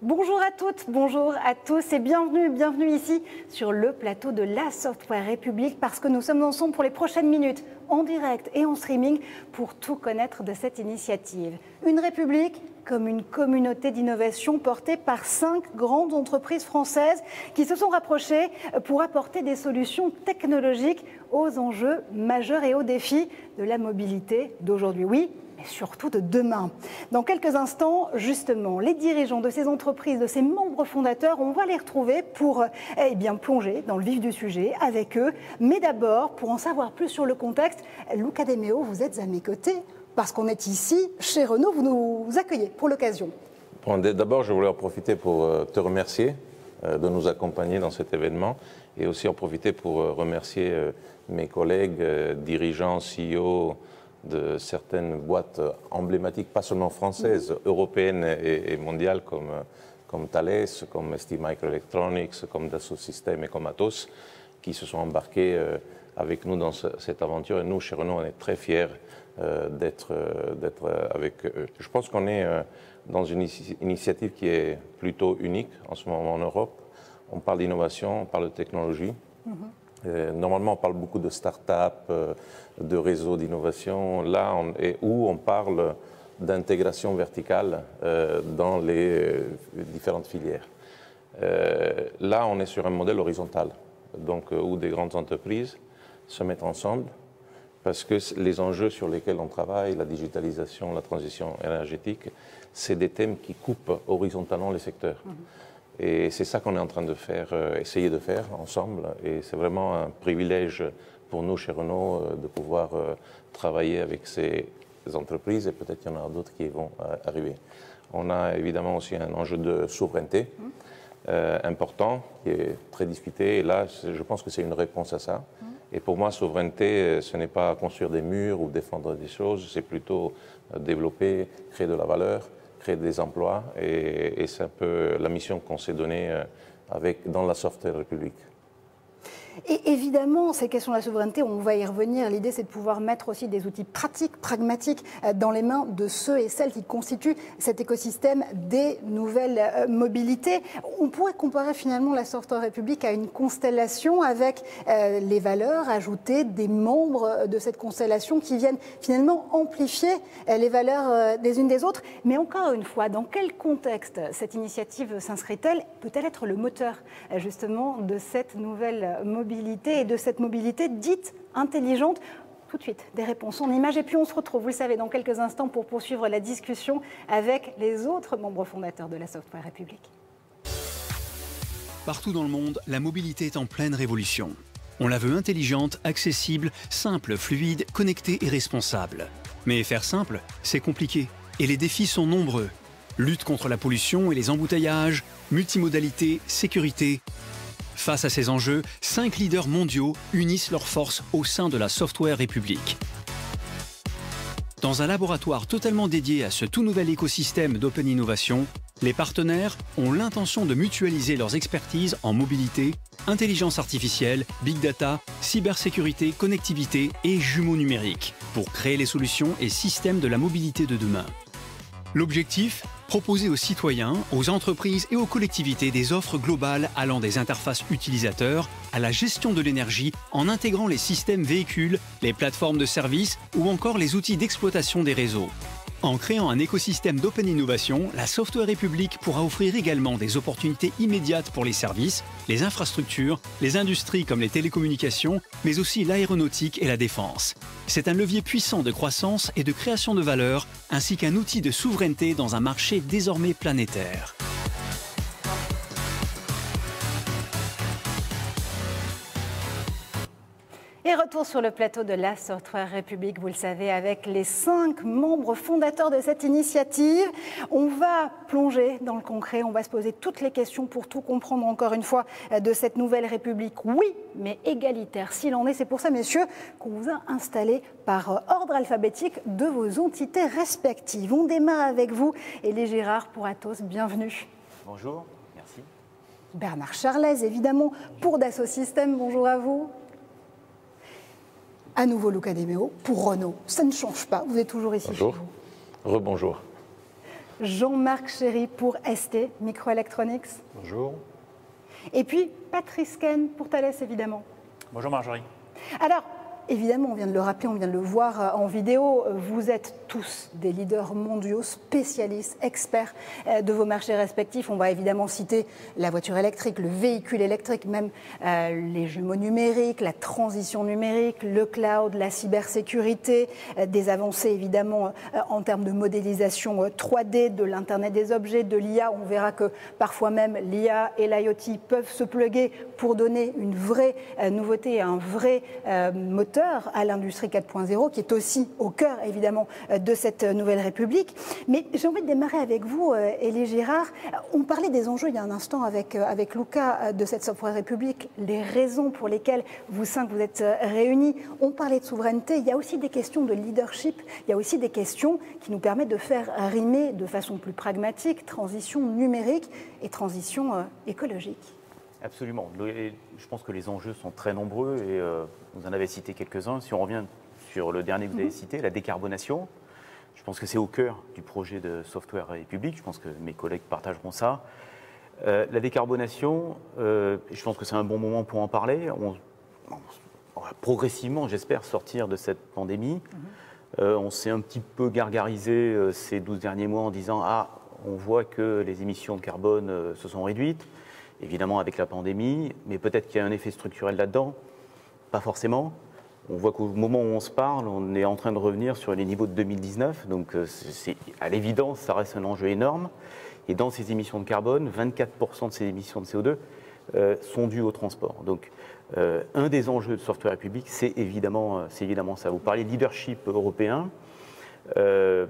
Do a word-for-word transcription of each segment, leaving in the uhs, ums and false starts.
Bonjour à toutes, bonjour à tous et bienvenue, bienvenue ici sur le plateau de la Software République parce que nous sommes ensemble pour les prochaines minutes en direct et en streaming pour tout connaître de cette initiative. Une république comme une communauté d'innovation portée par cinq grandes entreprises françaises qui se sont rapprochées pour apporter des solutions technologiques aux enjeux majeurs et aux défis de la mobilité d'aujourd'hui. Oui, mais surtout de demain. Dans quelques instants, justement, les dirigeants de ces entreprises, de ces membres fondateurs, on va les retrouver pour eh bien, plonger dans le vif du sujet avec eux. Mais d'abord, pour en savoir plus sur le contexte, Luca De Meo, vous êtes à mes côtés parce qu'on est ici, chez Renault, vous nous accueillez pour l'occasion. Bon, d'abord, je voulais en profiter pour te remercier de nous accompagner dans cet événement et aussi en profiter pour remercier mes collègues, dirigeants, C E O, de certaines boîtes emblématiques, pas seulement françaises, européennes et, et mondiales comme, comme Thales, comme STMicroelectronics, comme Dassault Systèmes et comme Atos, qui se sont embarqués euh, avec nous dans ce, cette aventure. Et nous, chez Renault, on est très fiers euh, d'être euh, d'être avec eux. Je pense qu'on est euh, dans une initiative qui est plutôt unique en ce moment en Europe. On parle d'innovation, on parle de technologie. Mm-hmm. Euh, normalement, on parle beaucoup de start-up, euh, de réseaux d'innovation, là on, et où on parle d'intégration verticale euh, dans les euh, différentes filières. Euh, là, on est sur un modèle horizontal, donc euh, où des grandes entreprises se mettent ensemble, parce que les enjeux sur lesquels on travaille, la digitalisation, la transition énergétique, c'est des thèmes qui coupent horizontalement les secteurs. Mmh. Et c'est ça qu'on est en train de faire, euh, essayer de faire ensemble. Et c'est vraiment un privilège pour nous chez Renault euh, de pouvoir euh, travailler avec ces entreprises et peut-être qu'il y en a d'autres qui vont euh, arriver. On a évidemment aussi un enjeu de souveraineté mmh. euh, important qui est très discuté. Et là, je pense que c'est une réponse à ça. Mmh. Et pour moi, souveraineté, ce n'est pas construire des murs ou défendre des choses, c'est plutôt euh, développer, créer de la valeur, créer des emplois, et, et c'est un peu la mission qu'on s'est donnée avec, dans la Software République. Et évidemment, ces questions de la souveraineté, on va y revenir. L'idée, c'est de pouvoir mettre aussi des outils pratiques, pragmatiques, dans les mains de ceux et celles qui constituent cet écosystème des nouvelles mobilités. On pourrait comparer finalement la Software République à une constellation avec euh, les valeurs ajoutées des membres de cette constellation qui viennent finalement amplifier les valeurs des unes des autres. Mais encore une fois, dans quel contexte cette initiative s'inscrit-elle? Peut-elle être le moteur justement de cette nouvelle mobilité et de cette mobilité dite intelligente? Tout de suite, des réponses en images. Et puis on se retrouve, vous le savez, dans quelques instants pour poursuivre la discussion avec les autres membres fondateurs de la Software République. Partout dans le monde, la mobilité est en pleine révolution. On la veut intelligente, accessible, simple, fluide, connectée et responsable. Mais faire simple, c'est compliqué. Et les défis sont nombreux. Lutte contre la pollution et les embouteillages, multimodalité, sécurité. Face à ces enjeux, cinq leaders mondiaux unissent leurs forces au sein de la Software République. Dans un laboratoire totalement dédié à ce tout nouvel écosystème d'Open Innovation, les partenaires ont l'intention de mutualiser leurs expertises en mobilité, intelligence artificielle, big data, cybersécurité, connectivité et jumeaux numériques pour créer les solutions et systèmes de la mobilité de demain. L'objectif ? Proposer aux citoyens, aux entreprises et aux collectivités des offres globales allant des interfaces utilisateurs à la gestion de l'énergie en intégrant les systèmes véhicules, les plateformes de services ou encore les outils d'exploitation des réseaux. En créant un écosystème d'open innovation, la Software République pourra offrir également des opportunités immédiates pour les services, les infrastructures, les industries comme les télécommunications, mais aussi l'aéronautique et la défense. C'est un levier puissant de croissance et de création de valeur, ainsi qu'un outil de souveraineté dans un marché désormais planétaire. Et retour sur le plateau de la Software République, vous le savez, avec les cinq membres fondateurs de cette initiative. On va plonger dans le concret, on va se poser toutes les questions pour tout comprendre encore une fois de cette nouvelle République. Oui, mais égalitaire s'il en est. C'est pour ça, messieurs, qu'on vous a installé par ordre alphabétique de vos entités respectives. On démarre avec vous, Élie Girard pour Atos, bienvenue. Bonjour, merci. Bernard Charlez, évidemment, pour Dassault Systèmes, bonjour à vous. À nouveau Luca De Meo pour Renault. Ça ne change pas, vous êtes toujours ici. Bonjour. Chez vous. Rebonjour. Jean-Marc Chéry pour S T Microelectronics. Bonjour. Et puis Patrice Ken pour Thales, évidemment. Bonjour Marjorie. Alors, évidemment, on vient de le rappeler, on vient de le voir en vidéo, vous êtes tous des leaders mondiaux, spécialistes, experts de vos marchés respectifs. On va évidemment citer la voiture électrique, le véhicule électrique, même euh, les jumeaux numériques, la transition numérique, le cloud, la cybersécurité, euh, des avancées évidemment euh, en termes de modélisation euh, trois D, de l'Internet des objets, de l'I A. On verra que parfois même l'I A et l'IoT peuvent se plugger pour donner une vraie euh, nouveauté, un vrai euh, moteur à l'industrie quatre point zéro, qui est aussi au cœur évidemment de cette nouvelle République. Mais j'ai envie de démarrer avec vous, Élie Girard. On parlait des enjeux il y a un instant avec, avec Luca de cette Software République, les raisons pour lesquelles vous cinq vous êtes réunis. On parlait de souveraineté, il y a aussi des questions de leadership, il y a aussi des questions qui nous permettent de faire rimer de façon plus pragmatique transition numérique et transition écologique. Absolument. Je pense que les enjeux sont très nombreux et euh, vous en avez cité quelques-uns. Si on revient sur le dernier que vous avez cité, la décarbonation, je pense que c'est au cœur du projet de Software République. Je pense que mes collègues partageront ça. Euh, la décarbonation, euh, je pense que c'est un bon moment pour en parler. On, on va progressivement, j'espère, sortir de cette pandémie. Mm-hmm. euh, on s'est un petit peu gargarisé euh, ces douze derniers mois en disant « Ah, on voit que les émissions de carbone euh, se sont réduites ». Évidemment avec la pandémie, mais peut-être qu'il y a un effet structurel là-dedans. Pas forcément. On voit qu'au moment où on se parle, on est en train de revenir sur les niveaux de deux mille dix-neuf. Donc, c'est, à l'évidence, ça reste un enjeu énorme. Et dans ces émissions de carbone, vingt-quatre pour cent de ces émissions de C O deux euh, sont dues au transport. Donc, euh, un des enjeux de Software République, c'est évidemment, c'est évidemment ça. Vous parlez de leadership européen. Euh,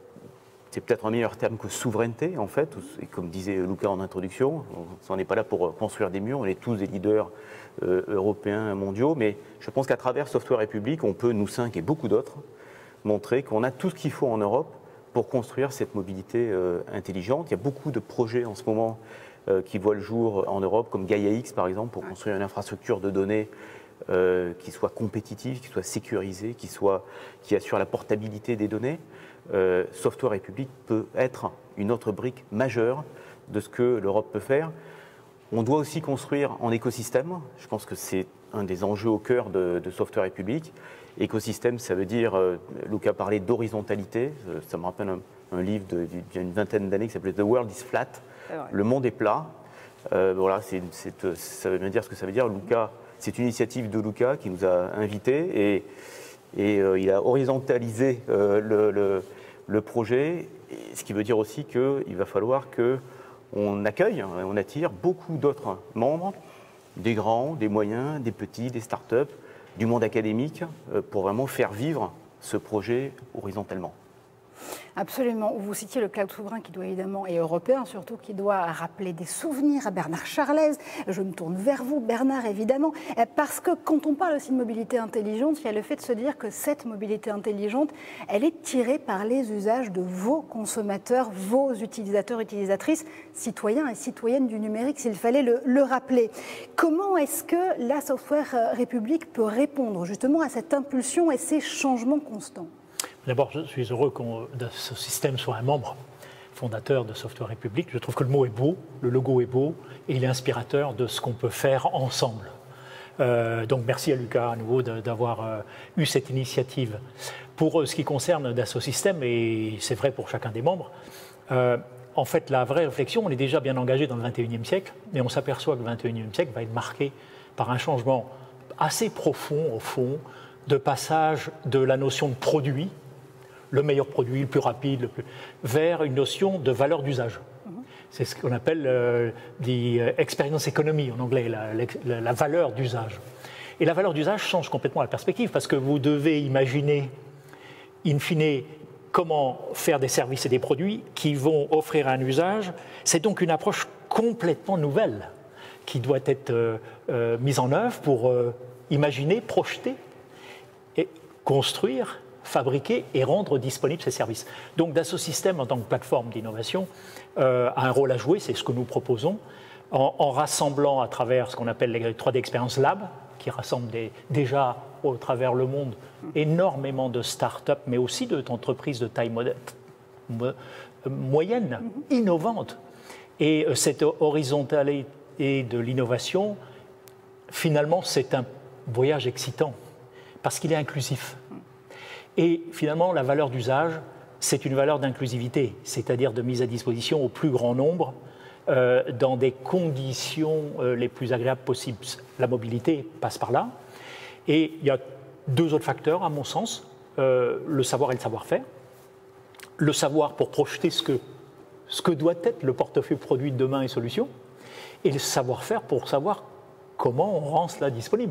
c'est peut-être un meilleur terme que souveraineté, en fait. Et comme disait Luca en introduction, on n'est pas là pour construire des murs, on est tous des leaders euh, européens, mondiaux. Mais je pense qu'à travers Software République, on peut, nous cinq et beaucoup d'autres, montrer qu'on a tout ce qu'il faut en Europe pour construire cette mobilité euh, intelligente. Il y a beaucoup de projets en ce moment euh, qui voient le jour en Europe, comme Gaia-X par exemple, pour construire une infrastructure de données euh, qui soit compétitive, qui soit sécurisée, qui, soit, qui assure la portabilité des données. Euh, Software République peut être une autre brique majeure de ce que l'Europe peut faire. On doit aussi construire en écosystème. Je pense que c'est un des enjeux au cœur de, de Software République. Écosystème, ça veut dire, euh, Luca parlait d'horizontalité. Euh, ça me rappelle un, un livre d'il y a une vingtaine d'années qui s'appelait The World is Flat. Le monde est plat. Euh, voilà, c'est, c'est, ça veut bien dire ce que ça veut dire. Luca, c'est une initiative de Luca qui nous a invités et, et euh, il a horizontalisé euh, le, le le projet, ce qui veut dire aussi qu'il va falloir qu'on accueille, on attire beaucoup d'autres membres, des grands, des moyens, des petits, des startups, du monde académique, pour vraiment faire vivre ce projet horizontalement. Absolument. Vous citiez le cloud souverain qui doit évidemment, et européen surtout, qui doit rappeler des souvenirs à Bernard Charlez. Je me tourne vers vous, Bernard, évidemment, parce que quand on parle aussi de mobilité intelligente, il y a le fait de se dire que cette mobilité intelligente, elle est tirée par les usages de vos consommateurs, vos utilisateurs, utilisatrices, citoyens et citoyennes du numérique, s'il fallait le, le rappeler. Comment est-ce que la Software République peut répondre justement à cette impulsion et ces changements constants ? D'abord, je suis heureux que ce système soit un membre fondateur de Software République. Je trouve que le mot est beau, le logo est beau, et il est inspirateur de ce qu'on peut faire ensemble. Euh, donc merci à Luca à nouveau d'avoir euh, eu cette initiative. Pour euh, ce qui concerne Dassault Systèmes, et c'est vrai pour chacun des membres, euh, en fait la vraie réflexion, on est déjà bien engagé dans le vingt et unième siècle, mais on s'aperçoit que le vingt et unième siècle va être marqué par un changement assez profond, au fond, de passage de la notion de produit, le meilleur produit, le plus rapide, le plus, vers une notion de valeur d'usage. Mmh. C'est ce qu'on appelle euh, the experience economy en anglais, la, la, la valeur d'usage. Et la valeur d'usage change complètement la perspective parce que vous devez imaginer, in fine, comment faire des services et des produits qui vont offrir un usage. C'est donc une approche complètement nouvelle qui doit être euh, euh, mise en œuvre pour euh, imaginer, projeter et construire, fabriquer et rendre disponibles ces services. Donc Dassault Systèmes, en tant que plateforme d'innovation, euh, a un rôle à jouer, c'est ce que nous proposons, en, en rassemblant à travers ce qu'on appelle les trois D Experience Lab, qui rassemble des, déjà au travers le monde énormément de start-up, mais aussi d'entreprises de taille modeste, moyenne, mmh. innovante. Et cette horizontalité de l'innovation, finalement, c'est un voyage excitant, parce qu'il est inclusif. Et finalement, la valeur d'usage, c'est une valeur d'inclusivité, c'est-à-dire de mise à disposition au plus grand nombre, euh, dans des conditions euh, les plus agréables possibles. La mobilité passe par là. Et il y a deux autres facteurs, à mon sens, euh, le savoir et le savoir-faire. Le savoir pour projeter ce que, ce que doit être le portefeuille produit de demain et solutions, et le savoir-faire pour savoir comment on rend cela disponible.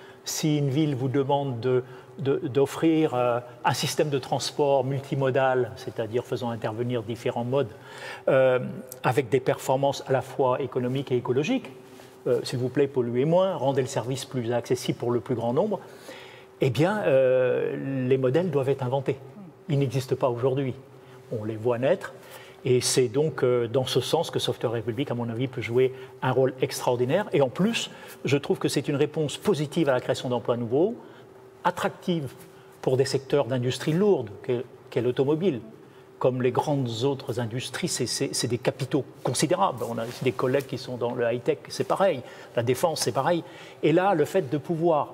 Si une ville vous demande de, de, d'offrir euh, un système de transport multimodal, c'est-à-dire faisant intervenir différents modes, euh, avec des performances à la fois économiques et écologiques, euh, s'il vous plaît, polluez moins, rendez le service plus accessible pour le plus grand nombre, eh bien, euh, les modèles doivent être inventés. Ils n'existent pas aujourd'hui. On les voit naître. Et c'est donc euh, dans ce sens que Software République, à mon avis, peut jouer un rôle extraordinaire. Et en plus, je trouve que c'est une réponse positive à la création d'emplois nouveaux, attractive pour des secteurs d'industrie lourde, qu'est, qu'est l'automobile. Comme les grandes autres industries, c'est, c'est, c'est des capitaux considérables. On a ici des collègues qui sont dans le high-tech, c'est pareil. La défense, c'est pareil. Et là, le fait de pouvoir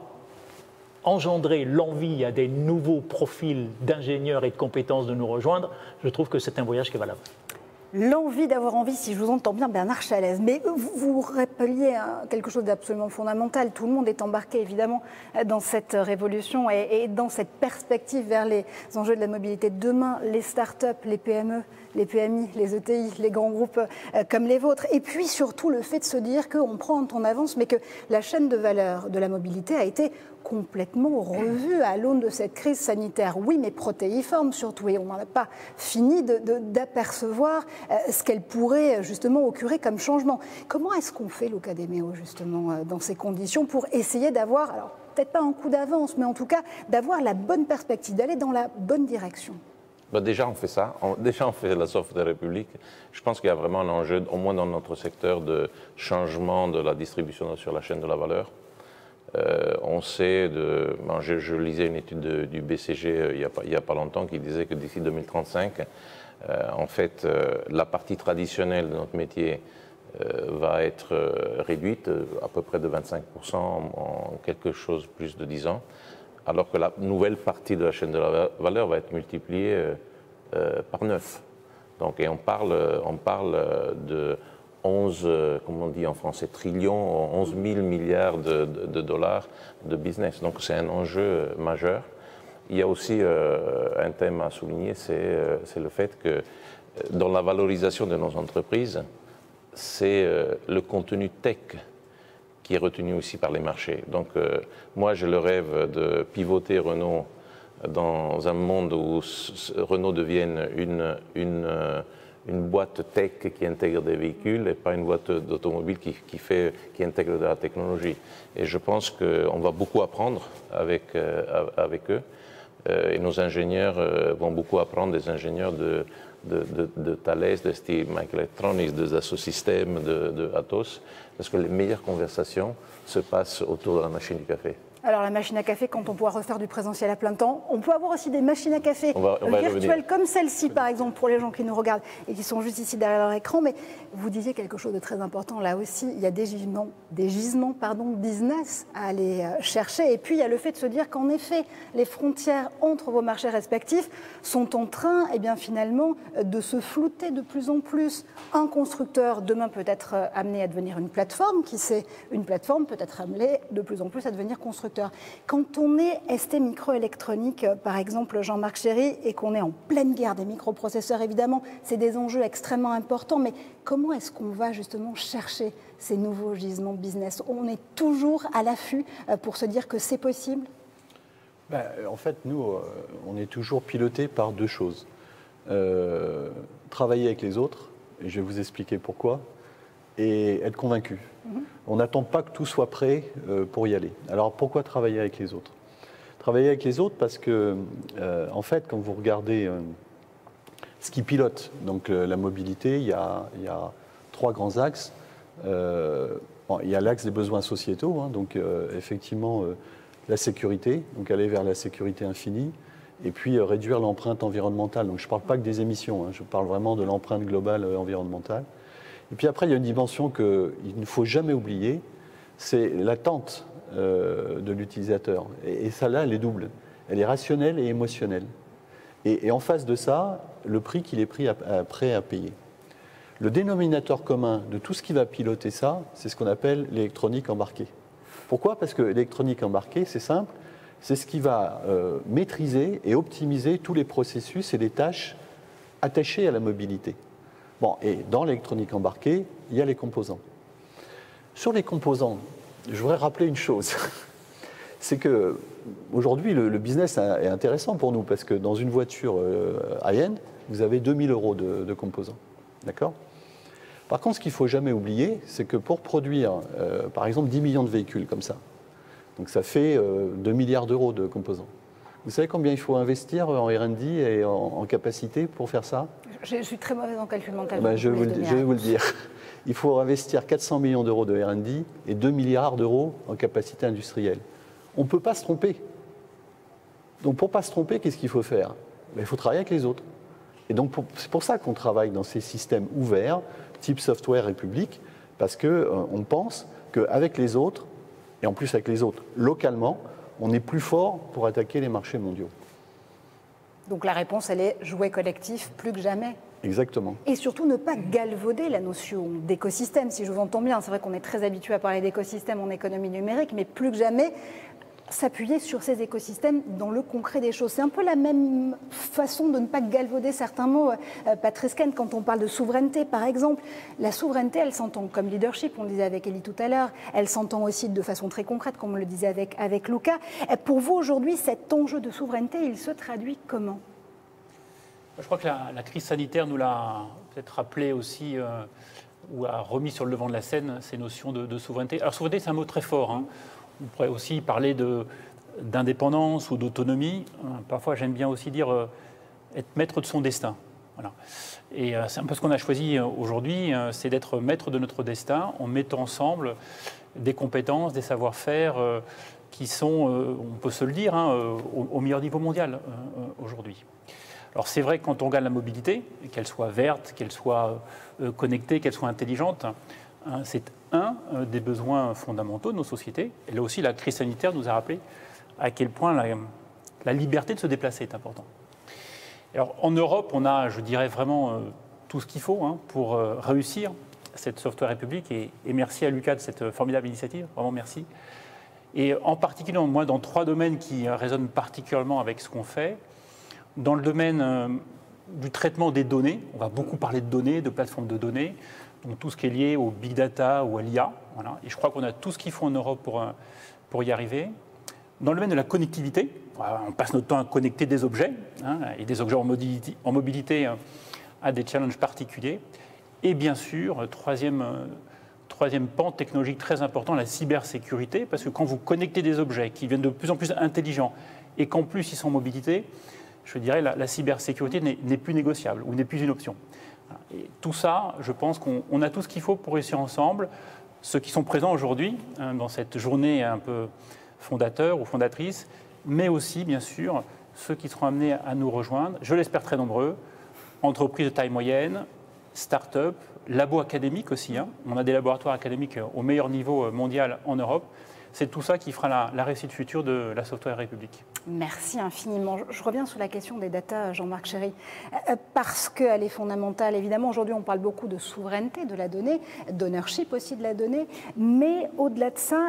engendrer l'envie à des nouveaux profils d'ingénieurs et de compétences de nous rejoindre, je trouve que c'est un voyage qui est valable. L'envie d'avoir envie, si je vous entends bien, Bernard Chalez. Mais vous, vous rappeliez hein, quelque chose d'absolument fondamental. Tout le monde est embarqué, évidemment, dans cette révolution et, et dans cette perspective vers les enjeux de la mobilité de demain, les start-up, les P M E, les P M I, les E T I, les grands groupes euh, comme les vôtres. Et puis, surtout, le fait de se dire qu'on prend un temps d'avance, mais que la chaîne de valeur de la mobilité a été complètement revue à l'aune de cette crise sanitaire. Oui, mais protéiforme surtout, et on n'en a pas fini de, de, d'apercevoir euh, ce qu'elle pourrait justement occurer comme changement. Comment est-ce qu'on fait l'Ocadéméo justement euh, dans ces conditions pour essayer d'avoir, alors peut-être pas un coup d'avance, mais en tout cas d'avoir la bonne perspective, d'aller dans la bonne direction? Ben déjà, on fait ça. On, déjà, on fait la Software République. Je pense qu'il y a vraiment un enjeu, au moins dans notre secteur, de changement de la distribution sur la chaîne de la valeur. Euh, on sait, de, ben je, je lisais une étude de, du B C G euh, il n'y a, a pas longtemps qui disait que d'ici deux mille trente-cinq, euh, en fait, euh, la partie traditionnelle de notre métier euh, va être euh, réduite euh, à peu près de vingt-cinq pour cent en, en quelque chose plus de dix ans, alors que la nouvelle partie de la chaîne de la valeur va être multipliée euh, euh, par neuf. Donc, et on parle, on parle de onze, comme on dit en français, trillions, onze mille milliards de, de, de dollars de business. Donc c'est un enjeu majeur. Il y a aussi euh, un thème à souligner, c'est, euh, c'est le fait que dans la valorisation de nos entreprises, c'est euh, le contenu tech qui est retenu aussi par les marchés. Donc euh, moi j'ai le rêve de pivoter Renault dans un monde où Renault devienne une, une, une boîte tech qui intègre des véhicules et pas une boîte d'automobile qui, qui, fait, qui intègre de la technologie. Et je pense qu'on va beaucoup apprendre avec, euh, avec eux. Euh, et nos ingénieurs euh, vont beaucoup apprendre des ingénieurs de, de, de, de Thales, de STMicroelectronics, de Dassault Systèmes, de, de Atos, parce que les meilleures conversations se passent autour de la machine du café. Alors la machine à café, quand on pourra refaire du présentiel à plein temps, on peut avoir aussi des machines à café on va, on va virtuelles comme celle-ci par exemple pour les gens qui nous regardent et qui sont juste ici derrière leur écran. Mais vous disiez quelque chose de très important là aussi, il y a des gisements, des gisements pardon, business à aller chercher. Et puis il y a le fait de se dire qu'en effet, les frontières entre vos marchés respectifs sont en train eh bien, finalement de se flouter de plus en plus. Un constructeur demain peut être amené à devenir une plateforme, qui sait, une plateforme peut être amenée de plus en plus à devenir constructeur. Quand on est STMicroelectronics, par exemple, Jean-Marc Chéry, et qu'on est en pleine guerre des microprocesseurs, évidemment, c'est des enjeux extrêmement importants, mais comment est-ce qu'on va justement chercher ces nouveaux gisements business? On est toujours à l'affût pour se dire que c'est possible? Ben, en fait, nous, on est toujours piloté par deux choses. Euh, travailler avec les autres, et je vais vous expliquer pourquoi, et être convaincu. Mmh. On n'attend pas que tout soit prêt euh, pour y aller. Alors pourquoi travailler avec les autres? Travailler avec les autres parce que, euh, en fait, quand vous regardez euh, ce qui pilote donc, euh, la mobilité, il y, a, il y a trois grands axes. Euh, bon, il y a l'axe des besoins sociétaux, hein, donc euh, effectivement euh, la sécurité, donc aller vers la sécurité infinie. et puis euh, réduire l'empreinte environnementale. Donc je ne parle pas que des émissions, hein, je parle vraiment de l'empreinte globale euh, environnementale. Et puis après, il y a une dimension qu'il ne faut jamais oublier, c'est l'attente euh, de l'utilisateur. Et, et celle-là, elle est double. Elle est rationnelle et émotionnelle. Et, et en face de ça, le prix qu'il est pris à, à, prêt à payer. Le dénominateur commun de tout ce qui va piloter ça, c'est ce qu'on appelle l'électronique embarquée. Pourquoi ? Parce que l'électronique embarquée, c'est simple, c'est ce qui va euh, maîtriser et optimiser tous les processus et les tâches attachées à la mobilité. Bon, et dans l'électronique embarquée, il y a les composants. Sur les composants, je voudrais rappeler une chose. C'est qu'aujourd'hui, le, le business est intéressant pour nous parce que dans une voiture euh, high-end, vous avez deux mille euros de, de composants. D'accord ? Par contre, ce qu'il ne faut jamais oublier, c'est que pour produire, euh, par exemple, dix millions de véhicules comme ça, donc ça fait euh, deux milliards d'euros de composants. Vous savez combien il faut investir en R and D et en, en capacité pour faire ça ? je, je suis très mauvaise en calcul mental. Eh ben, je, vous, je vais vous le dire. Il faut investir quatre cents millions d'euros de R and D et deux milliards d'euros en capacité industrielle. On ne peut pas se tromper. Donc pour ne pas se tromper, qu'est-ce qu'il faut faire ? Ben, il faut travailler avec les autres. Et donc pour, c'est pour ça qu'on travaille dans ces systèmes ouverts, type software et public, parce qu'on euh, pense qu'avec les autres, et en plus avec les autres localement, on est plus fort pour attaquer les marchés mondiaux. Donc la réponse, elle est jouer collectif plus que jamais. Exactement. Et surtout ne pas galvauder la notion d'écosystème, si je vous entends bien. C'est vrai qu'on est très habitué à parler d'écosystème en économie numérique, mais plus que jamais, s'appuyer sur ces écosystèmes dans le concret des choses. C'est un peu la même façon de ne pas galvauder certains mots, euh, Patrice Caine, quand on parle de souveraineté, par exemple. La souveraineté, elle s'entend comme leadership, on le disait avec Elie tout à l'heure, elle s'entend aussi de façon très concrète, comme on le disait avec, avec Luca. Et pour vous, aujourd'hui, cet enjeu de souveraineté, il se traduit comment ? Je crois que la, la crise sanitaire nous l'a peut-être rappelé aussi, euh, ou a remis sur le devant de la scène ces notions de, de souveraineté. Alors souveraineté, c'est un mot très fort, hein. On pourrait aussi parler de, d'indépendance ou d'autonomie. Parfois, j'aime bien aussi dire euh, être maître de son destin. Voilà. Et euh, c'est un peu ce qu'on a choisi aujourd'hui, euh, c'est d'être maître de notre destin en mettant ensemble des compétences, des savoir-faire euh, qui sont, euh, on peut se le dire, hein, euh, au, au meilleur niveau mondial euh, aujourd'hui. Alors c'est vrai que quand on regarde la mobilité, qu'elle soit verte, qu'elle soit euh, connectée, qu'elle soit intelligente, hein, c'est un euh, des besoins fondamentaux de nos sociétés. Et là aussi, la crise sanitaire nous a rappelé à quel point la, la liberté de se déplacer est importante. Alors en Europe, on a, je dirais, vraiment euh, tout ce qu'il faut hein, pour euh, réussir cette Software République. Et, et merci à Luca de cette formidable initiative, vraiment merci. Et en particulier, moi, dans trois domaines qui résonnent particulièrement avec ce qu'on fait. Dans le domaine euh, du traitement des données, on va beaucoup parler de données, de plateformes de données, donc tout ce qui est lié au big data ou à l'I A. Voilà. Et je crois qu'on a tout ce qu'il faut en Europe pour, pour y arriver. Dans le domaine de la connectivité, on passe notre temps à connecter des objets, hein, et des objets en mobilité, en mobilité euh, à des challenges particuliers. Et bien sûr, troisième, euh, troisième pan technologique très important, la cybersécurité, parce que quand vous connectez des objets qui deviennent de plus en plus intelligents et qu'en plus ils sont en mobilité, je dirais la, la cybersécurité n'est, n'est plus négociable ou n'est plus une option. Et tout ça, je pense qu'on on a tout ce qu'il faut pour réussir ensemble. Ceux qui sont présents aujourd'hui hein, dans cette journée un peu fondateur ou fondatrice, mais aussi, bien sûr, ceux qui seront amenés à nous rejoindre, je l'espère très nombreux, entreprises de taille moyenne, start-up, labos académiques aussi. Hein. On a des laboratoires académiques au meilleur niveau mondial en Europe. C'est tout ça qui fera la, la réussite future de la Software République. Merci infiniment. Je reviens sur la question des data, Jean-Marc Chéry, parce qu'elle est fondamentale. Évidemment, aujourd'hui, on parle beaucoup de souveraineté de la donnée, d'ownership aussi de la donnée, mais au-delà de ça,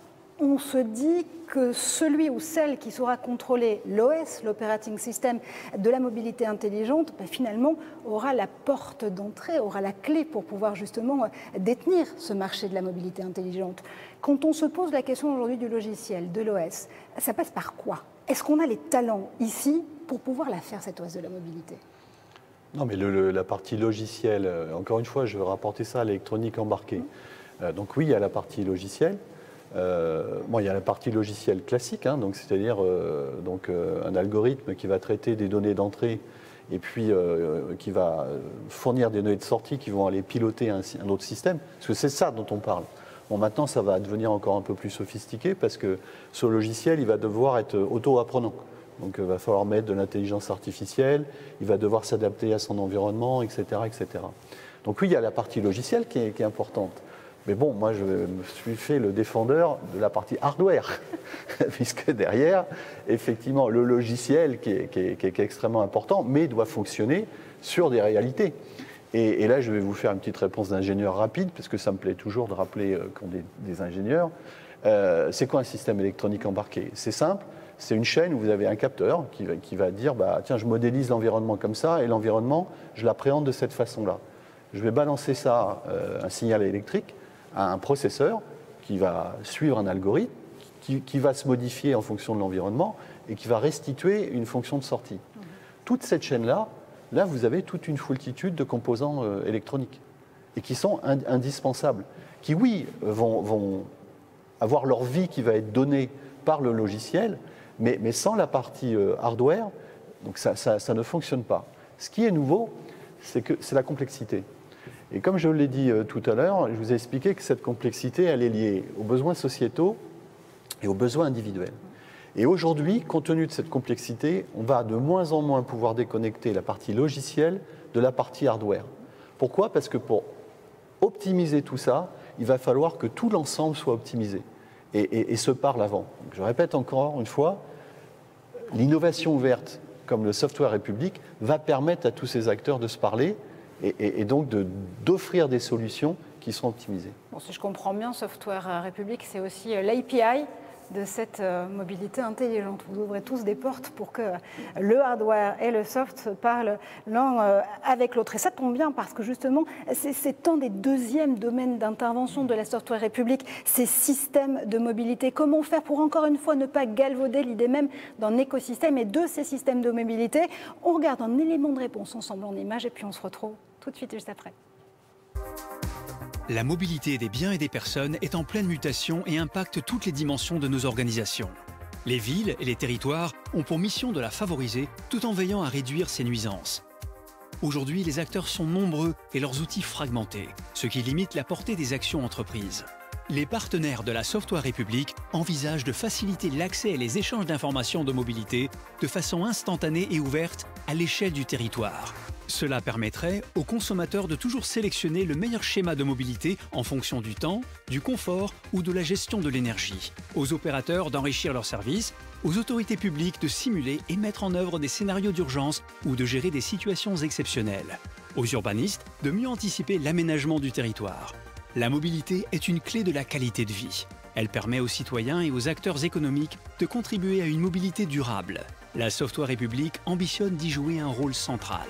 on se dit que celui ou celle qui saura contrôler l'O S, l'operating system de la mobilité intelligente, ben finalement aura la porte d'entrée, aura la clé pour pouvoir justement détenir ce marché de la mobilité intelligente. Quand on se pose la question aujourd'hui du logiciel, de l'O S, ça passe par quoi ? Est-ce qu'on a les talents ici pour pouvoir la faire, cette O S de la mobilité ? Non, mais le, le, la partie logicielle, euh, encore une fois, je vais rapporter ça à l'électronique embarquée. Mmh. Euh, donc oui, il y a la partie logicielle. Euh, bon, il y a la partie logicielle classique, hein, donc c'est-à-dire euh, donc, euh, un algorithme qui va traiter des données d'entrée et puis euh, qui va fournir des données de sortie qui vont aller piloter un, un autre système, parce que c'est ça dont on parle. Bon, maintenant, ça va devenir encore un peu plus sophistiqué parce que ce logiciel, il va devoir être auto-apprenant. Donc il va falloir mettre de l'intelligence artificielle, il va devoir s'adapter à son environnement, et cetera, et cetera. Donc oui, il y a la partie logicielle qui est, qui est importante. Mais bon, moi, je me suis fait le défendeur de la partie hardware, puisque derrière, effectivement, le logiciel qui est, qui, est, qui est extrêmement important, mais doit fonctionner sur des réalités. Et, et là, je vais vous faire une petite réponse d'ingénieur rapide, parce que ça me plaît toujours de rappeler euh, qu'on est des ingénieurs. Euh, c'est quoi un système électronique embarqué? C'est simple, c'est une chaîne où vous avez un capteur qui va, qui va dire, bah, tiens, je modélise l'environnement comme ça, et l'environnement, je l'appréhende de cette façon-là. Je vais balancer ça, euh, un signal électrique, à un processeur qui va suivre un algorithme, qui, qui va se modifier en fonction de l'environnement et qui va restituer une fonction de sortie. Mmh. Toute cette chaîne-là, là, vous avez toute une foultitude de composants euh, électroniques et qui sont ind indispensables, qui, oui, vont, vont avoir leur vie qui va être donnée par le logiciel, mais, mais sans la partie euh, hardware, donc ça, ça, ça ne fonctionne pas. Ce qui est nouveau, c'est que c'est la complexité. Et comme je l'ai dit euh, tout à l'heure, je vous ai expliqué que cette complexité, elle est liée aux besoins sociétaux et aux besoins individuels. Et aujourd'hui, compte tenu de cette complexité, on va de moins en moins pouvoir déconnecter la partie logicielle de la partie hardware. Pourquoi? Parce que pour optimiser tout ça, il va falloir que tout l'ensemble soit optimisé et, et, et se parle avant. Donc, je répète encore une fois, l'innovation ouverte, comme le Software République, va permettre à tous ces acteurs de se parler et, et, et donc d'offrir des solutions qui sont optimisées. Bon, si je comprends bien, Software République, c'est aussi l'A P I de cette euh, mobilité intelligente. Vous ouvrez tous des portes pour que le hardware et le soft parlent l'un euh, avec l'autre. Et ça tombe bien parce que justement, c'est un des deuxièmes domaines d'intervention de la Software République, ces systèmes de mobilité. Comment faire pour, encore une fois, ne pas galvauder l'idée même d'un écosystème et de ces systèmes de mobilité? On regarde un élément de réponse ensemble en images et puis on se retrouve tout de suite juste après. La mobilité des biens et des personnes est en pleine mutation et impacte toutes les dimensions de nos organisations. Les villes et les territoires ont pour mission de la favoriser tout en veillant à réduire ses nuisances. Aujourd'hui, les acteurs sont nombreux et leurs outils fragmentés, ce qui limite la portée des actions entreprises. Les partenaires de la Software République envisagent de faciliter l'accès et les échanges d'informations de mobilité de façon instantanée et ouverte à l'échelle du territoire. Cela permettrait aux consommateurs de toujours sélectionner le meilleur schéma de mobilité en fonction du temps, du confort ou de la gestion de l'énergie, aux opérateurs d'enrichir leurs services, aux autorités publiques de simuler et mettre en œuvre des scénarios d'urgence ou de gérer des situations exceptionnelles, aux urbanistes de mieux anticiper l'aménagement du territoire. La mobilité est une clé de la qualité de vie. Elle permet aux citoyens et aux acteurs économiques de contribuer à une mobilité durable. La Software République ambitionne d'y jouer un rôle central.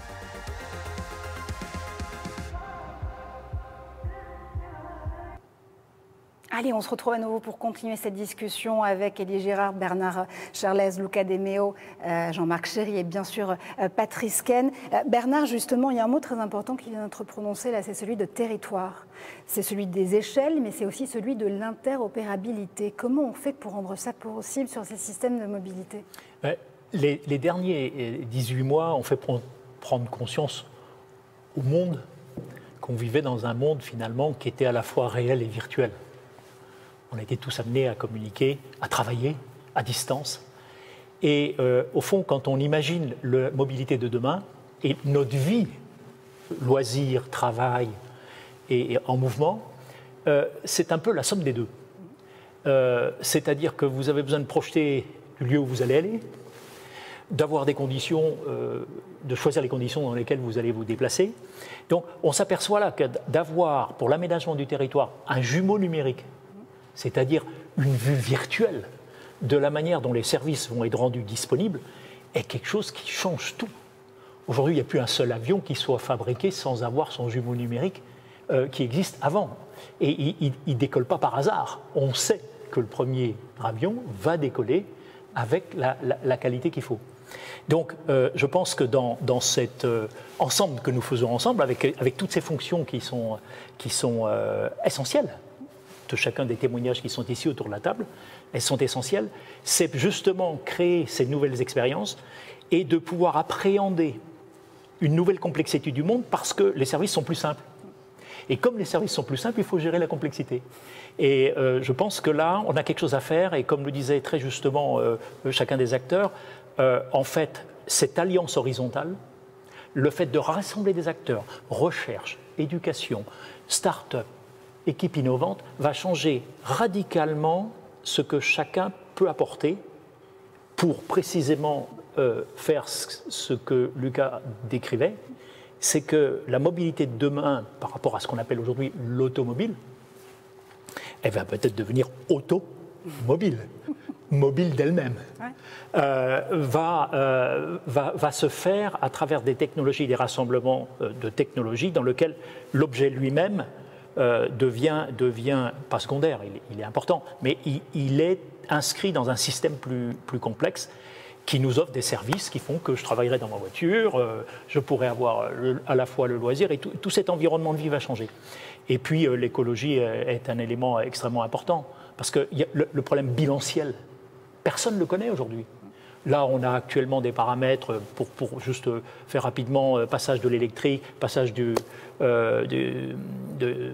Allez, on se retrouve à nouveau pour continuer cette discussion avec Élie Girard, Bernard Charlez, Luca De Meo, euh, Jean-Marc Chéry et bien sûr euh, Patrice Ken. Euh, Bernard, justement, il y a un mot très important qui vient d'être prononcé là, c'est celui de territoire. C'est celui des échelles, mais c'est aussi celui de l'interopérabilité. Comment on fait pour rendre ça possible sur ces systèmes de mobilité? les, les derniers dix-huit mois ont fait prendre conscience au monde qu'on vivait dans un monde finalement qui était à la fois réel et virtuel. On a été tous amenés à communiquer, à travailler à distance. Et euh, au fond, quand on imagine la mobilité de demain et notre vie, loisirs, travail et, et en mouvement, euh, c'est un peu la somme des deux. Euh, C'est-à-dire que vous avez besoin de projeter le lieu où vous allez aller, d'avoir des conditions, euh, de choisir les conditions dans lesquelles vous allez vous déplacer. Donc on s'aperçoit là que d'avoir pour l'aménagement du territoire un jumeau numérique, c'est-à-dire une vue virtuelle de la manière dont les services vont être rendus disponibles, est quelque chose qui change tout. Aujourd'hui, il n'y a plus un seul avion qui soit fabriqué sans avoir son jumeau numérique euh, qui existe avant. Et il ne décolle pas par hasard. On sait que le premier avion va décoller avec la, la, la qualité qu'il faut. Donc, euh, je pense que dans, dans cet euh, ensemble que nous faisons ensemble, avec, avec toutes ces fonctions qui sont, qui sont euh, essentielles, de chacun des témoignages qui sont ici autour de la table, elles sont essentielles, c'est justement créer ces nouvelles expériences et de pouvoir appréhender une nouvelle complexité du monde parce que les services sont plus simples. Et comme les services sont plus simples, il faut gérer la complexité. Et euh, je pense que là, on a quelque chose à faire et comme le disait très justement euh, chacun des acteurs, euh, en fait, cette alliance horizontale, le fait de rassembler des acteurs, recherche, éducation, start-up, équipe innovante, va changer radicalement ce que chacun peut apporter pour précisément euh, faire ce que Lucas décrivait. C'est que la mobilité de demain, par rapport à ce qu'on appelle aujourd'hui l'automobile, elle va peut-être devenir automobile, mobile d'elle-même, ouais. euh, va, euh, va, va se faire à travers des technologies, des rassemblements de technologies dans lesquels l'objet lui-même euh, devient, devient, pas secondaire, il, il est important, mais il, il est inscrit dans un système plus, plus complexe qui nous offre des services qui font que je travaillerai dans ma voiture, euh, je pourrai avoir le, à la fois le loisir et tout, tout cet environnement de vie va changer. Et puis euh, l'écologie est un élément extrêmement important parce que y a le, le problème bilanciel, personne ne le connaît aujourd'hui. Là, on a actuellement des paramètres pour, pour juste faire rapidement euh, passage de l'électrique, passage du, euh, du, de,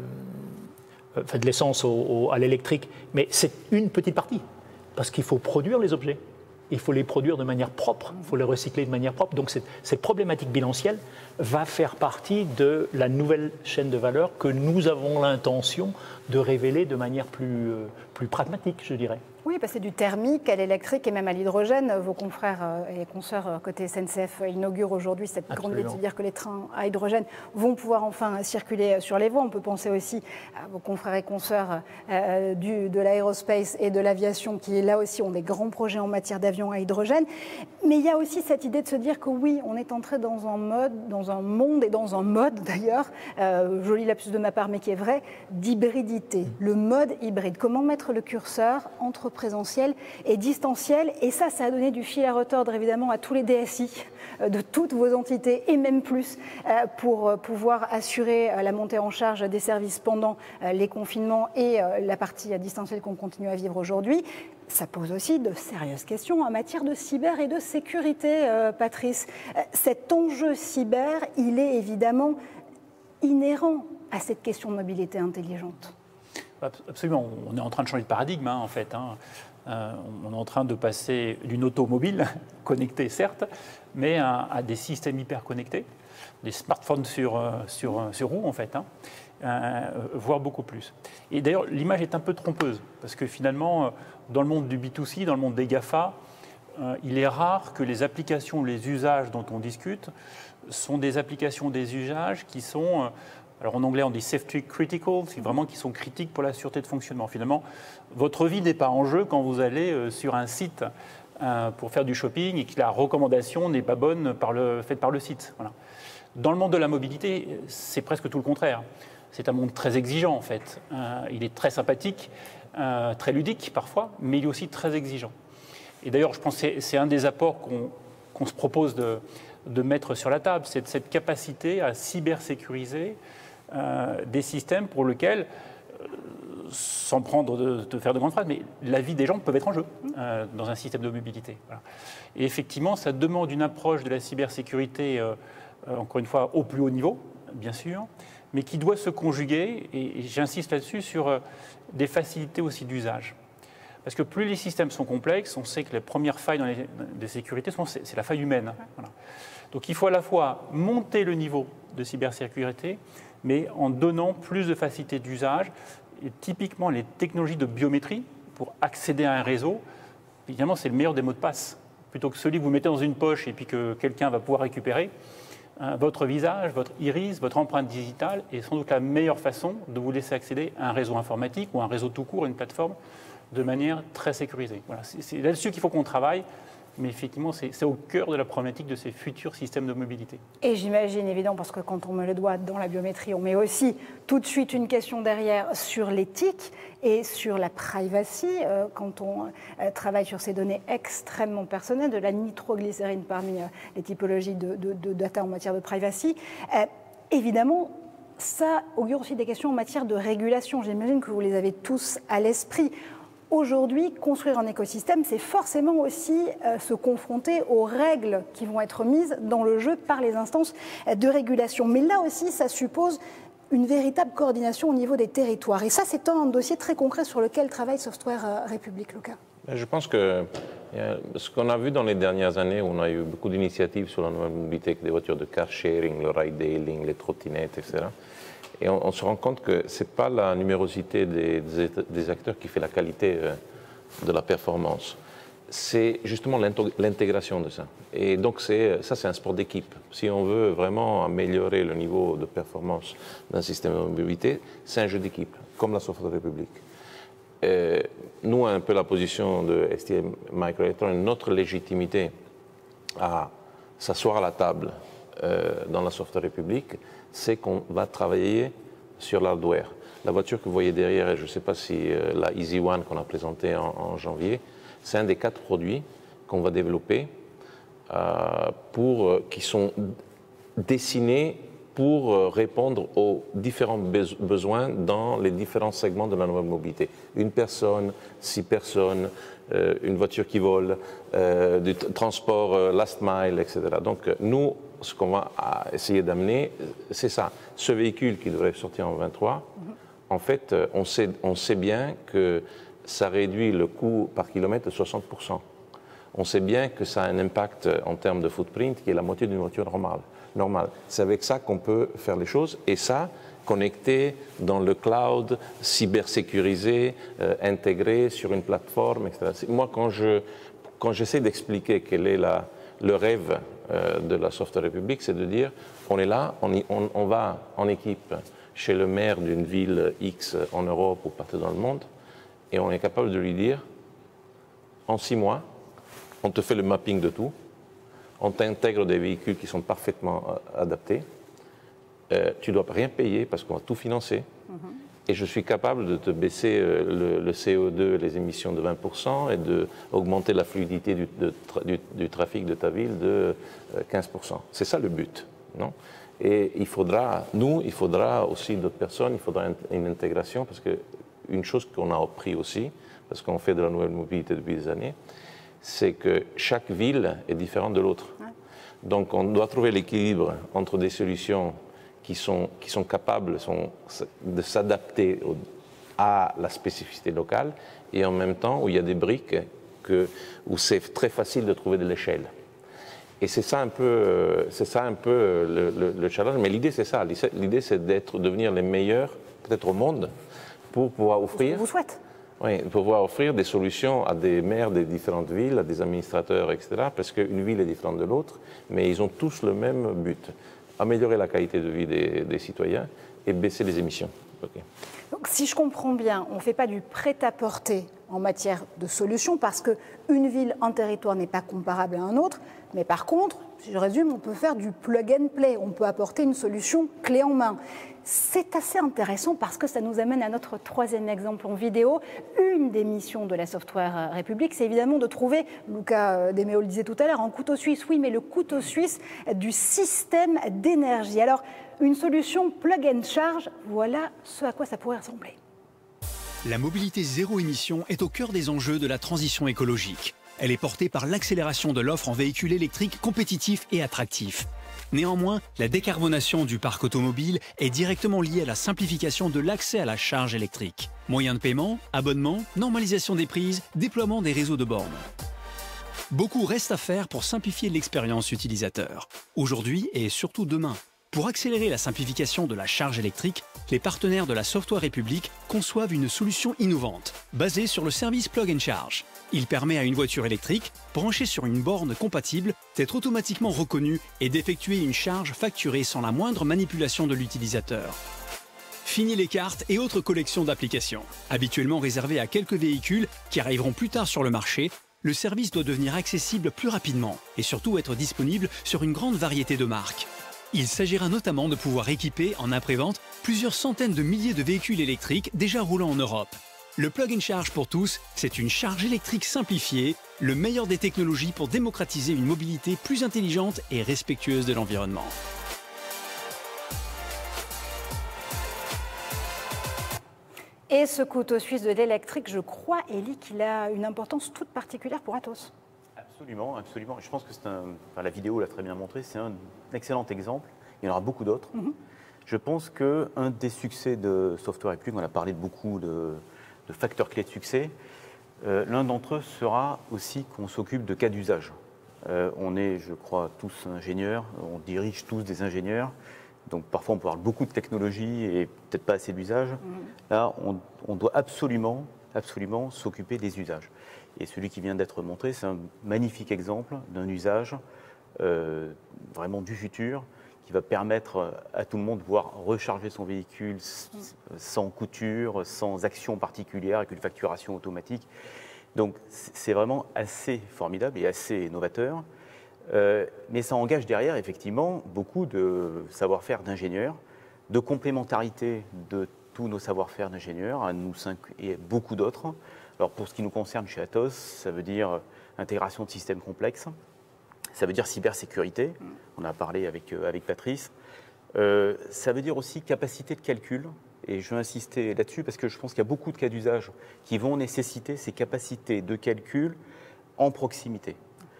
euh, de l'essence au, au, à l'électrique, mais c'est une petite partie parce qu'il faut produire les objets. Il faut les produire de manière propre, il faut les recycler de manière propre. Donc cette, cette problématique bilancielle va faire partie de la nouvelle chaîne de valeur que nous avons l'intention de révéler de manière plus, euh, plus pragmatique, je dirais. Oui, passer du thermique à l'électrique et même à l'hydrogène. Vos confrères et consoeurs côté S N C F inaugurent aujourd'hui cette grande idée de dire que les trains à hydrogène vont pouvoir enfin circuler sur les voies. On peut penser aussi à vos confrères et consoeurs euh, du, de l'aérospace et de l'aviation qui, là aussi, ont des grands projets en matière d'avion à hydrogène. Mais il y a aussi cette idée de se dire que oui, on est entré dans un mode, dans un monde et dans un mode d'ailleurs, euh, joli lapsus de ma part, mais qui est vrai, d'hybridité. Le mode hybride. Comment mettre le curseur entre présentiel et distanciel, et ça, ça a donné du fil à retordre évidemment à tous les D S I de toutes vos entités et même plus pour pouvoir assurer la montée en charge des services pendant les confinements et la partie distancielle qu'on continue à vivre aujourd'hui. Ça pose aussi de sérieuses questions en matière de cyber et de sécurité, Patrice. Cet enjeu cyber, il est évidemment inhérent à cette question de mobilité intelligente. Absolument, on est en train de changer de paradigme hein, en fait. Hein. Euh, on est en train de passer d'une automobile connectée certes, mais à, à des systèmes hyper connectés, des smartphones sur, sur, sur roues en fait, hein, euh, voire beaucoup plus. Et d'ailleurs l'image est un peu trompeuse, parce que finalement dans le monde du B deux C, dans le monde des GAFA, euh, il est rare que les applications, les usages dont on discute sont des applications, des usages qui sont... Euh, Alors en anglais, on dit safety critical, c'est vraiment qui sont critiques pour la sûreté de fonctionnement. Finalement, votre vie n'est pas en jeu quand vous allez euh, sur un site euh, pour faire du shopping et que la recommandation n'est pas bonne par le, faite par le site. Voilà. Dans le monde de la mobilité, c'est presque tout le contraire. C'est un monde très exigeant en fait. Euh, il est très sympathique, euh, très ludique parfois, mais il est aussi très exigeant. Et d'ailleurs, je pense que c'est un des apports qu'on qu'on se propose de, de mettre sur la table, c'est cette capacité à cybersécuriser Euh, des systèmes pour lesquels, euh, sans prendre de, de faire de grandes phrases, mais la vie des gens peut être en jeu euh, dans un système de mobilité. Voilà. Et effectivement, ça demande une approche de la cybersécurité, euh, euh, encore une fois, au plus haut niveau, bien sûr, mais qui doit se conjuguer, et, et j'insiste là-dessus, sur euh, des facilités aussi d'usage. Parce que plus les systèmes sont complexes, on sait que les premières failles dans les, les sécurités, c'est la faille humaine. Voilà. Donc il faut à la fois monter le niveau de cybersécurité, mais en donnant plus de facilité d'usage. Et typiquement, les technologies de biométrie, pour accéder à un réseau, évidemment, c'est le meilleur des mots de passe. Plutôt que celui que vous mettez dans une poche et puis que quelqu'un va pouvoir récupérer, hein, votre visage, votre iris, votre empreinte digitale est sans doute la meilleure façon de vous laisser accéder à un réseau informatique ou à un réseau tout court, une plateforme, de manière très sécurisée. Voilà, c'est là-dessus qu'il faut qu'on travaille. Mais effectivement, c'est au cœur de la problématique de ces futurs systèmes de mobilité. Et j'imagine, évidemment, parce que quand on met le doigt dans la biométrie, on met aussi tout de suite une question derrière sur l'éthique et sur la privacy, euh, quand on euh, travaille sur ces données extrêmement personnelles, de la nitroglycérine parmi euh, les typologies de, de, de data en matière de privacy. Euh, évidemment, ça augure aussi des questions en matière de régulation. J'imagine que vous les avez tous à l'esprit. Aujourd'hui, construire un écosystème, c'est forcément aussi euh, se confronter aux règles qui vont être mises dans le jeu par les instances de régulation. Mais là aussi, ça suppose une véritable coordination au niveau des territoires. Et ça, c'est un dossier très concret sur lequel travaille Software République, Lucas. Je pense que ce qu'on a vu dans les dernières années, où on a eu beaucoup d'initiatives sur la nouvelle mobilité, des voitures de car sharing, le ride-hailing, les trottinettes, et cetera. Et on, on se rend compte que ce n'est pas la numérosité des, des, des acteurs qui fait la qualité euh, de la performance. C'est justement l'intégration de ça. Et donc ça, c'est un sport d'équipe. Si on veut vraiment améliorer le niveau de performance d'un système de mobilité, c'est un jeu d'équipe, comme la Software République. Euh, nous, un peu la position de S T M Microelectronics, notre légitimité à s'asseoir à la table euh, dans la Software République, c'est qu'on va travailler sur l'hardware. La voiture que vous voyez derrière, je ne sais pas si euh, la Easy One qu'on a présentée en, en janvier, c'est un des quatre produits qu'on va développer euh, pour, euh, qui sont dessinés pour euh, répondre aux différents be besoins dans les différents segments de la nouvelle mobilité. Une personne, six personnes, euh, une voiture qui vole, euh, du transport euh, last mile, et cetera. Donc nous, ce qu'on va essayer d'amener, c'est ça. Ce véhicule qui devrait sortir en vingt-trois, mm-hmm. en fait, on sait, on sait bien que ça réduit le coût par kilomètre de soixante pour cent. On sait bien que ça a un impact en termes de footprint qui est la moitié d'une voiture normale. Normale. C'est avec ça qu'on peut faire les choses, et ça, connecté dans le cloud, cybersécurisé, euh, intégré sur une plateforme, et cetera. Moi, quand je, quand j'essaie d'expliquer quel est la, le rêve euh, de la Software République, c'est de dire on est là, on, y, on, on va en équipe chez le maire d'une ville X en Europe ou partout dans le monde, et on est capable de lui dire, en six mois, on te fait le mapping de tout, on t'intègre des véhicules qui sont parfaitement euh, adaptés, euh, tu ne dois rien payer parce qu'on va tout financer, mm-hmm. et je suis capable de te baisser euh, le, le C O deux, les émissions de vingt pour cent, et d'augmenter la fluidité du, de, du, du trafic de ta ville de euh, quinze pour cent. C'est ça le but, non? Et il faudra, nous, il faudra aussi d'autres personnes, il faudra une intégration, parce qu'une chose qu'on a appris aussi, parce qu'on fait de la nouvelle mobilité depuis des années, c'est que chaque ville est différente de l'autre. Ouais. Donc on doit trouver l'équilibre entre des solutions qui sont, qui sont capables sont, de s'adapter à la spécificité locale, et en même temps où il y a des briques que, où c'est très facile de trouver de l'échelle. Et c'est ça un peu, c'est ça un peu le, le, le challenge. Mais l'idée, c'est ça. L'idée, c'est d'être, devenir les meilleurs, peut-être au monde, pour pouvoir offrir. Je vous souhaite. Oui, pour pouvoir offrir des solutions à des maires des différentes villes, à des administrateurs, et cetera. Parce qu'une ville est différente de l'autre, mais ils ont tous le même but: améliorer la qualité de vie des, des citoyens et baisser les émissions. Okay. Donc, si je comprends bien, on ne fait pas du prêt-à-porter en matière de solutions, parce qu'une ville, un territoire n'est pas comparable à un autre. Mais par contre, si je résume, on peut faire du plug and play, on peut apporter une solution clé en main. C'est assez intéressant parce que ça nous amène à notre troisième exemple en vidéo. Une des missions de la Software République, c'est évidemment de trouver, Luca Deméo le disait tout à l'heure, un couteau suisse, oui, mais le couteau suisse du système d'énergie. Alors, une solution plug and charge, voilà ce à quoi ça pourrait ressembler. La mobilité zéro émission est au cœur des enjeux de la transition écologique. Elle est portée par l'accélération de l'offre en véhicules électriques compétitifs et attractifs. Néanmoins, la décarbonation du parc automobile est directement liée à la simplification de l'accès à la charge électrique. Moyens de paiement, abonnement, normalisation des prises, déploiement des réseaux de bornes. Beaucoup reste à faire pour simplifier l'expérience utilisateur, aujourd'hui et surtout demain. Pour accélérer la simplification de la charge électrique, les partenaires de la Software République conçoivent une solution innovante, basée sur le service Plug and Charge. Il permet à une voiture électrique, branchée sur une borne compatible, d'être automatiquement reconnue et d'effectuer une charge facturée sans la moindre manipulation de l'utilisateur. Fini les cartes et autres collections d'applications. Habituellement réservé à quelques véhicules qui arriveront plus tard sur le marché, le service doit devenir accessible plus rapidement et surtout être disponible sur une grande variété de marques. Il s'agira notamment de pouvoir équiper en après-vente plusieurs centaines de milliers de véhicules électriques déjà roulant en Europe. Le Plug and Charge pour tous, c'est une charge électrique simplifiée, le meilleur des technologies pour démocratiser une mobilité plus intelligente et respectueuse de l'environnement. Et ce couteau suisse de l'électrique, je crois, Élie, qu'il a une importance toute particulière pour Atos. Absolument, absolument. Je pense que c'est un, enfin, la vidéo l'a très bien montré, c'est un excellent exemple. Il y en aura beaucoup d'autres. Mm-hmm. Je pense qu'un des succès de Software République, on a parlé de beaucoup de, de facteurs clés de succès, Euh, L'un d'entre eux sera aussi qu'on s'occupe de cas d'usage. Euh, on est, je crois, tous ingénieurs, on dirige tous des ingénieurs, donc parfois on parle beaucoup de technologie et peut-être pas assez d'usage. Mmh. Là, on, on doit absolument, absolument s'occuper des usages. Et celui qui vient d'être montré, c'est un magnifique exemple d'un usage euh, vraiment du futur, qui va permettre à tout le monde de pouvoir recharger son véhicule sans couture, sans action particulière, avec une facturation automatique. Donc c'est vraiment assez formidable et assez novateur. Euh, mais ça engage derrière, effectivement, beaucoup de savoir-faire d'ingénieurs, de complémentarité de tous nos savoir-faire d'ingénieurs, à nous cinq et beaucoup d'autres. Alors pour ce qui nous concerne chez Atos, ça veut dire intégration de systèmes complexes. Ça veut dire cybersécurité, on a parlé avec, euh, avec Patrice. Euh, ça veut dire aussi capacité de calcul, et je veux insister là-dessus parce que je pense qu'il y a beaucoup de cas d'usage qui vont nécessiter ces capacités de calcul en proximité.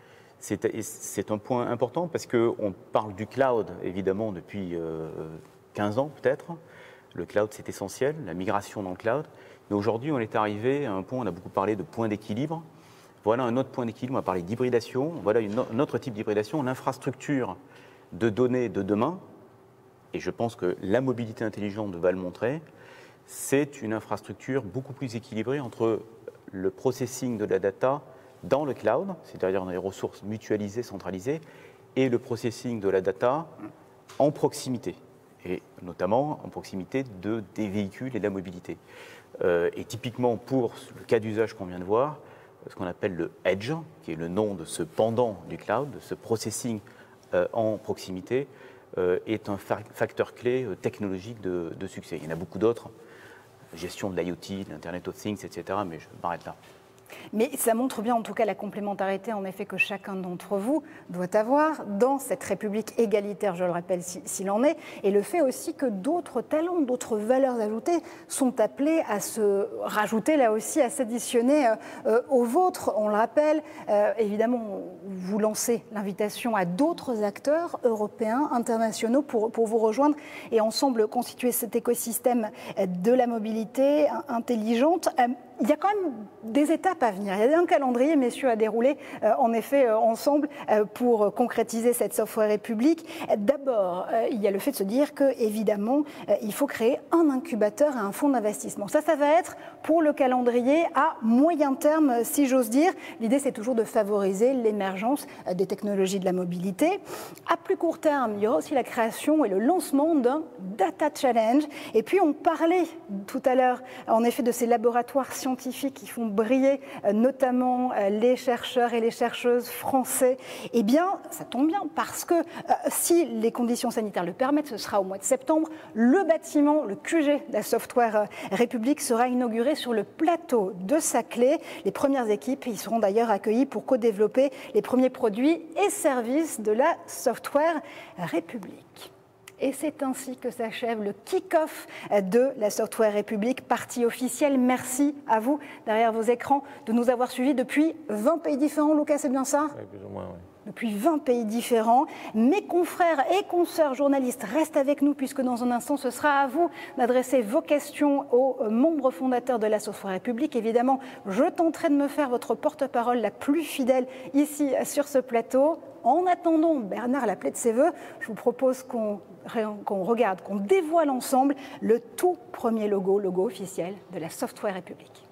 C'est un point important parce qu'on parle du cloud, évidemment, depuis euh, quinze ans peut-être. Le cloud, c'est essentiel, la migration dans le cloud. Mais aujourd'hui, on est arrivé à un point, on a beaucoup parlé de point d'équilibre. Voilà un autre point d'équilibre, on va parler d'hybridation. Voilà une, un autre type d'hybridation, l'infrastructure de données de demain. Et je pense que la mobilité intelligente va le montrer. C'est une infrastructure beaucoup plus équilibrée entre le processing de la data dans le cloud, c'est-à-dire dans les ressources mutualisées, centralisées, et le processing de la data en proximité, et notamment en proximité de, des véhicules et de la mobilité. Euh, et typiquement pour le cas d'usage qu'on vient de voir, ce qu'on appelle le Edge, qui est le nom de ce pendant du cloud, de ce processing euh, en proximité, euh, est un fa facteur clé euh, technologique de, de succès. Il y en a beaucoup d'autres, gestion de l'I O T, de l'Internet of Things, et cetera, mais je m'arrête là. Mais ça montre bien en tout cas la complémentarité en effet que chacun d'entre vous doit avoir dans cette République égalitaire, je le rappelle, s'il en est, et le fait aussi que d'autres talents, d'autres valeurs ajoutées sont appelés à se rajouter là aussi, à s'additionner euh, aux vôtres. On le rappelle, euh, évidemment, vous lancez l'invitation à d'autres acteurs européens, internationaux pour, pour vous rejoindre et ensemble constituer cet écosystème de la mobilité intelligente. Euh, Il y a quand même des étapes à venir. Il y a un calendrier, messieurs, à dérouler, euh, en effet, euh, ensemble, euh, pour concrétiser cette Software République. D'abord, euh, il y a le fait de se dire que, évidemment, euh, il faut créer un incubateur et un fonds d'investissement. Ça, ça va être pour le calendrier à moyen terme, si j'ose dire. L'idée, c'est toujours de favoriser l'émergence euh, des technologies de la mobilité. À plus court terme, il y aura aussi la création et le lancement d'un Data Challenge. Et puis, on parlait tout à l'heure, en effet, de ces laboratoires scientifiques scientifiques qui font briller euh, notamment euh, les chercheurs et les chercheuses français, eh bien, ça tombe bien parce que euh, si les conditions sanitaires le permettent, ce sera au mois de septembre, le bâtiment, le Q G de la Software euh, République sera inauguré sur le plateau de Saclay. Les premières équipes y seront d'ailleurs accueillies pour co-développer les premiers produits et services de la Software République. Et c'est ainsi que s'achève le kick-off de la Software République, partie officielle. Merci à vous, derrière vos écrans, de nous avoir suivis depuis vingt pays différents. Lucas, c'est bien ça ? Oui, plus ou moins, oui. Depuis vingt pays différents. Mes confrères et consoeurs journalistes restent avec nous puisque dans un instant, ce sera à vous d'adresser vos questions aux membres fondateurs de la Software République. Évidemment, je tenterai de me faire votre porte-parole la plus fidèle ici sur ce plateau. En attendant, Bernard l'appelait de ses voeux, je vous propose qu'on qu'on regarde, qu'on dévoile ensemble le tout premier logo, logo officiel de la Software République.